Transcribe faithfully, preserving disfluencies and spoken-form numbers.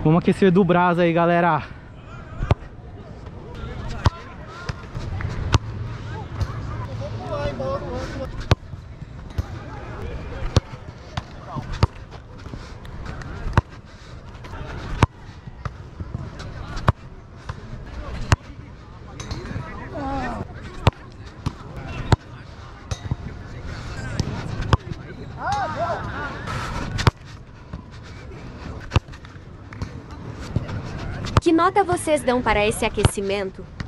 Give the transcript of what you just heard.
Vamos aquecer do braço aí, galera. Que nota vocês dão para esse aquecimento?